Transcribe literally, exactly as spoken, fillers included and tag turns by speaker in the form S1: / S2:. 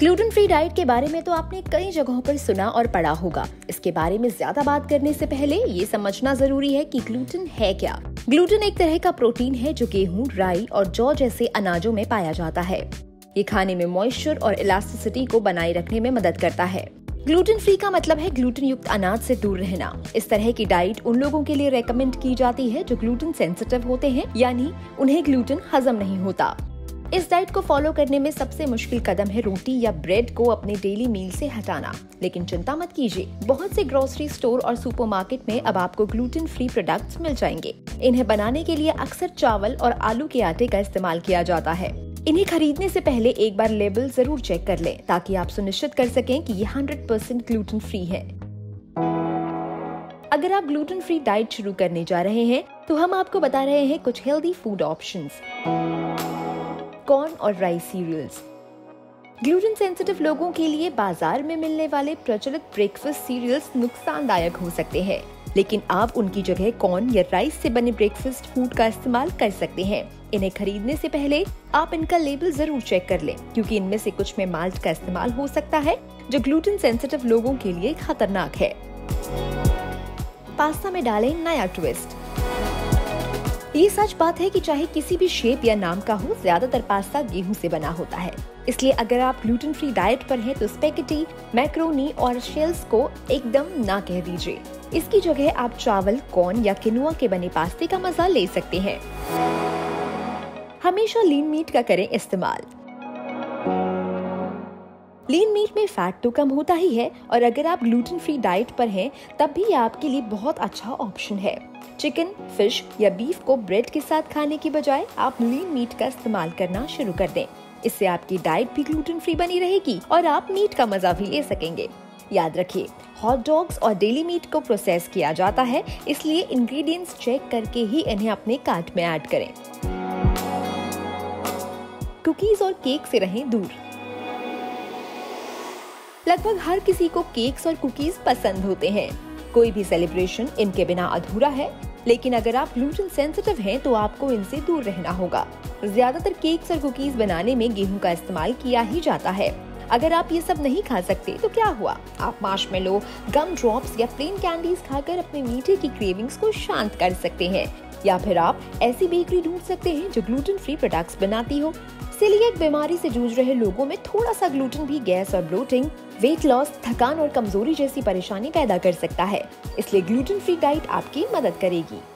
S1: Gluten free diet के बारे में तो आपने कई जगहों पर सुना और पढ़ा होगा। इसके बारे में ज्यादा बात करने से पहले ये समझना जरूरी है कि ग्लूटेन है क्या। ग्लूटेन एक तरह का प्रोटीन है जो गेहूं, राई और जौ जैसे अनाजों में पाया जाता है। ये खाने में मॉइस्चर और इलास्टिसिटी को बनाए रखने में मदद करता है। ग्लूटेन फ्री का मतलब है ग्लूटेन युक्त अनाज से दूर रहना। इस तरह की डाइट उन लोगों के लिए रेकमेंड की जाती है जो ग्लूटेन सेंसिटिव होते हैं, यानी उन्हें ग्लूटेन हजम नहीं होता। इस डाइट को फॉलो करने में सबसे मुश्किल कदम है रोटी या ब्रेड को अपने डेली मील से हटाना। लेकिन चिंता मत कीजिए, बहुत से ग्रोसरी स्टोर और सुपरमार्केट में अब आपको ग्लूटेन फ्री प्रोडक्ट्स मिल जाएंगे। इन्हें बनाने के लिए अक्सर चावल और आलू के आटे का इस्तेमाल किया जाता है। इन्हें खरीदने से पहले एक बार लेबल जरूर चेक कर लें ताकि आप सुनिश्चित कर सकें कि ये हंड्रेड परसेंट ग्लूटेन फ्री है। अगर आप ग्लूटेन फ्री डाइट शुरू करने जा रहे हैं तो हम आपको बता रहे हैं कुछ हेल्दी फूड ऑप्शंस। कॉर्न और राइस सीरियल्स। ग्लूटेन सेंसिटिव लोगों के लिए बाजार में मिलने वाले प्रचलित ब्रेकफास्ट सीरियल्स नुकसानदायक हो सकते हैं, लेकिन आप उनकी जगह कॉर्न या राइस से बने ब्रेकफास्ट फूड का इस्तेमाल कर सकते हैं। इन्हें खरीदने से पहले आप इनका लेबल जरूर चेक कर लें, क्योंकि इनमें से कुछ में माल्ट का इस्तेमाल हो सकता है जो ग्लूटेन सेंसिटिव लोगों के लिए खतरनाक है। पास्ता में डालें नया ट्विस्ट। ये सच बात है कि चाहे किसी भी शेप या नाम का हो, ज्यादातर पास्ता गेहूं से बना होता है। इसलिए अगर आप ग्लूटेन फ्री डाइट पर हैं तो स्पेगेटी, मैक्रोनी और शेल्स को एकदम ना कह दीजिए। इसकी जगह आप चावल, कॉर्न या किनुआ के बने पास्ते का मजा ले सकते हैं। हमेशा लीन मीट का करें इस्तेमाल। लीन मीट में फैट तो कम होता ही है, और अगर आप ग्लूटेन फ्री डाइट पर हैं तब भी आपके लिए बहुत अच्छा ऑप्शन है। चिकन, फिश या बीफ को ब्रेड के साथ खाने की बजाय आप लीन मीट का इस्तेमाल करना शुरू कर दें। इससे आपकी डाइट भी ग्लूटेन फ्री बनी रहेगी और आप मीट का मजा भी ले सकेंगे। याद रखिए, हॉट डॉग्स और डेली मीट को प्रोसेस किया जाता है, इसलिए इंग्रेडिएंट्स चेक करके ही इन्हें अपने कार्ट में ऐड करें। कुकीज और केक से रहें दूर। लगभग हर किसी को केक्स और कुकीज पसंद होते हैं। कोई भी सेलिब्रेशन इनके बिना अधूरा है, लेकिन अगर आप ग्लूटेन सेंसिटिव हैं तो आपको इनसे दूर रहना होगा। ज्यादातर केक्स और कुकीज बनाने में गेहूं का इस्तेमाल किया ही जाता है। अगर आप ये सब नहीं खा सकते तो क्या हुआ, आप मार्शमेलो, गम ड्रॉप्स या प्लेन कैंडीज खाकर अपने मीठे की क्रेविंग्स को शांत कर सकते हैं। या फिर आप ऐसी बेकरी ढूंढ सकते हैं जो ग्लूटेन फ्री प्रोडक्ट्स बनाती हो। सेलिएक बीमारी से जूझ रहे लोगों में थोड़ा सा ग्लूटेन भी गैस और ब्लोटिंग, वेट लॉस, थकान और कमजोरी जैसी परेशानी पैदा कर सकता है। इसलिए ग्लूटेन फ्री डाइट आपकी मदद करेगी।